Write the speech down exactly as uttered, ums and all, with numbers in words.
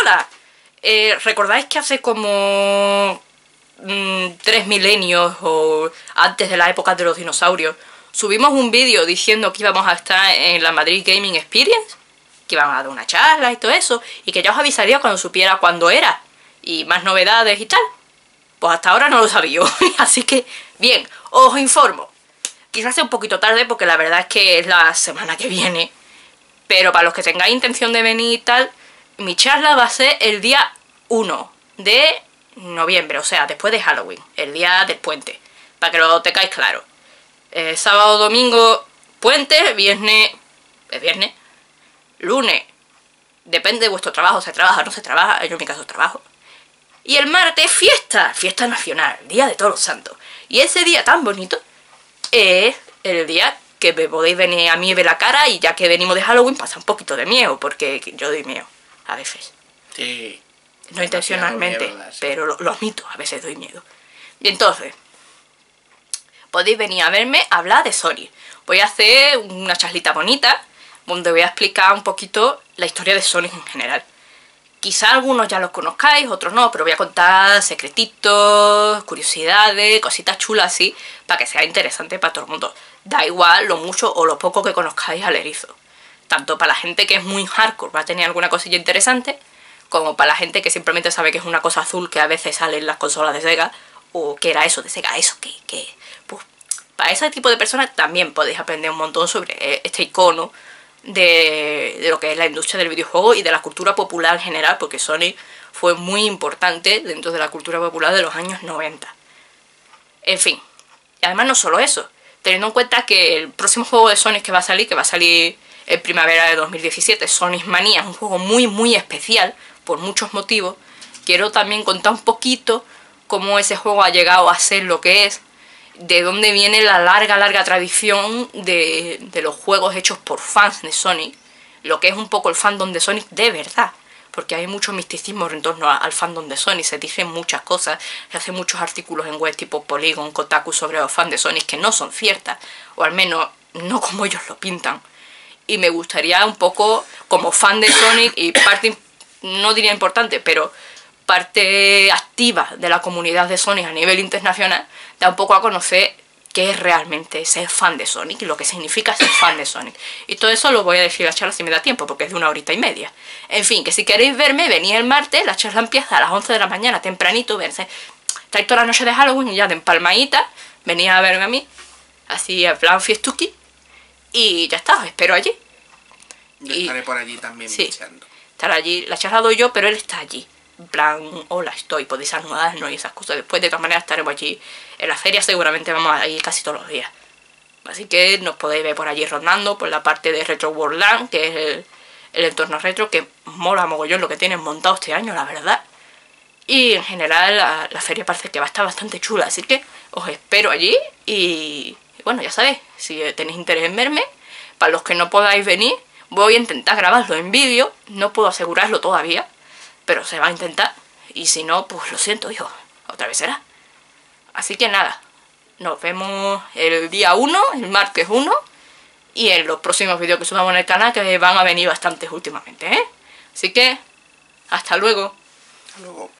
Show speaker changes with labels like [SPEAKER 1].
[SPEAKER 1] Hola, eh, ¿recordáis que hace como mmm, tres milenios o antes de la época de los dinosaurios subimos un vídeo diciendo que íbamos a estar en la Madrid Gaming Experience? Que íbamos a dar una charla y todo eso, y que ya os avisaría cuando supiera cuándo era y más novedades y tal. Pues hasta ahora no lo sabía, así que bien, os informo. Quizás sea un poquito tarde porque la verdad es que es la semana que viene, pero para los que tengáis intención de venir y tal, mi charla va a ser el día uno de noviembre, o sea, después de Halloween, el día del puente, para que lo tengáis claro. Eh, sábado, domingo, puente, viernes, es viernes, lunes, depende de vuestro trabajo, se trabaja o no se trabaja, yo en mi caso trabajo. Y el martes, fiesta, fiesta nacional, Día de Todos los Santos. Y ese día tan bonito es el día que me podéis venir a mí y ver la cara, y ya que venimos de Halloween pasa un poquito de miedo, porque yo doy miedo, a veces.
[SPEAKER 2] Sí.
[SPEAKER 1] No intencionalmente,
[SPEAKER 2] Miedo,
[SPEAKER 1] pero lo, lo admito, a veces doy miedo. Y entonces, podéis venir a verme a hablar de Sony. Voy a hacer una charlita bonita, donde voy a explicar un poquito la historia de Sony en general. Quizá algunos ya los conozcáis, otros no, pero voy a contar secretitos, curiosidades, cositas chulas así, para que sea interesante para todo el mundo. Da igual lo mucho o lo poco que conozcáis al erizo. Tanto para la gente que es muy hardcore va a tener alguna cosilla interesante, como para la gente que simplemente sabe que es una cosa azul que a veces sale en las consolas de Sega, o que era eso de Sega, eso que, que... Pues, para ese tipo de personas también podéis aprender un montón sobre este icono de, de lo que es la industria del videojuego y de la cultura popular en general, porque Sony fue muy importante dentro de la cultura popular de los años noventa. En fin, y además no solo eso, teniendo en cuenta que el próximo juego de Sonic que va a salir, que va a salir en primavera de dos mil diecisiete, Sonic Mania, es un juego muy muy especial por muchos motivos. Quiero también contar un poquito cómo ese juego ha llegado a ser lo que es, de dónde viene la larga, larga tradición de, de los juegos hechos por fans de Sonic, lo que es un poco el fandom de Sonic de verdad, porque hay mucho misticismo en torno al fandom de Sonic, se dicen muchas cosas, se hacen muchos artículos en web tipo Polygon, Kotaku sobre los fans de Sonic que no son ciertas, o al menos no como ellos lo pintan. Y me gustaría un poco, como fan de Sonic y parte, no diría importante, pero parte activa de la comunidad de Sonic a nivel internacional, da un poco a conocer qué es realmente ser fan de Sonic y lo que significa ser fan de Sonic. Y todo eso lo voy a decir a la charla si me da tiempo, porque es de una horita y media. En fin, que si queréis verme, venid el martes, la charla empieza a las once de la mañana, tempranito, vense, estáis toda la noche de Halloween y ya de empalmadita, venid a verme a mí, así en plan fiestuki, y ya está, os espero allí.
[SPEAKER 2] Yo
[SPEAKER 1] y,
[SPEAKER 2] estaré por allí también
[SPEAKER 1] sí,
[SPEAKER 2] bicheando.
[SPEAKER 1] Estará allí, la charla doy yo, pero él está allí. En plan, hola, estoy, podéis saludarnos y esas cosas. Después, de todas maneras, estaremos allí en la feria, seguramente vamos a ir casi todos los días. Así que nos podéis ver por allí rondando, por la parte de Retro World Land, que es el, el entorno retro, que mola mogollón lo que tienen montado este año, la verdad. Y en general, la, la feria parece que va a estar bastante chula, así que os espero allí. Y, y bueno, ya sabéis, si tenéis interés en verme, para los que no podáis venir, voy a intentar grabarlo en vídeo, no puedo asegurarlo todavía, pero se va a intentar, y si no, pues lo siento, hijo, otra vez será. Así que nada, nos vemos el día uno, el martes uno, y en los próximos vídeos que subamos en el canal, que van a venir bastantes últimamente, ¿eh? Así que, hasta luego.
[SPEAKER 2] Hasta luego.